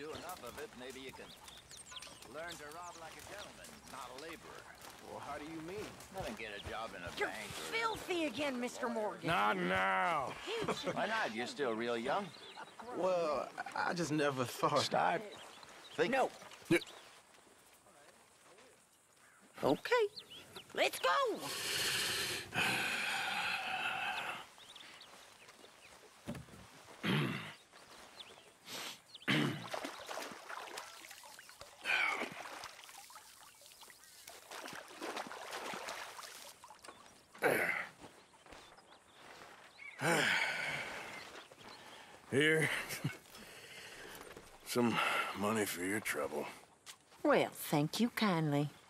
do enough of it, maybe you can learn to rob like a gentleman, not a laborer. Well, how do you mean? Well, then get a job in a You're bank or... filthy again, Mr. Morgan. Not now. Why not? You're still real young. Well, I just never thought. Start thinking. No. Okay, let's go. Here. Some money for your trouble. Well, thank you kindly.